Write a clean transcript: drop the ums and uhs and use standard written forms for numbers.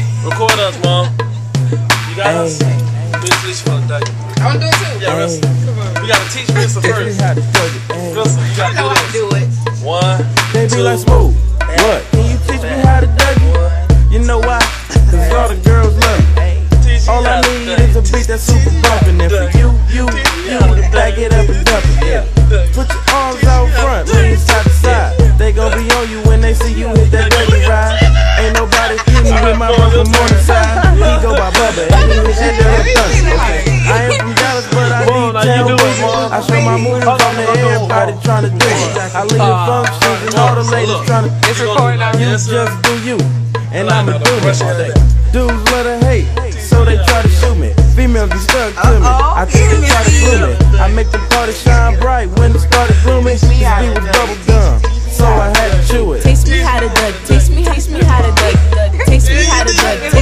Record us, Mom. You got us? Miss Talisha for the Dougie. I want to do it too. Yeah, Rissa. We got to teach Rissa first. Rissa, you got to do it. One, they be two, like, Smooth, what? Can you teach me how to Dougie? You know why? Cause all the girls love me. All I need is a beat that's super bumpin'. And for you to back it up and dump it. Put your arms out front, lean side to side. They gon' be on you when they see you hit that Dougie ride. Ain't nobody kidding with my brother on the side. He go by Bubba and he was in there thunder. I ain't from Dallas, but I need town. I show my moves on to everybody tryna do it. I leave the functions and all the ladies tryna. It's recording now. You just do you, and I'ma do it. Dudes let her hate, so they try to shoot me. Females be stuck to me, I think they try to glue me. I make the party shine bright when it started glooming. This beat was bubble gum, so I had to chew it. Teach me how to Dougie. Teach me how to Dougie. Teach me how to Dougie.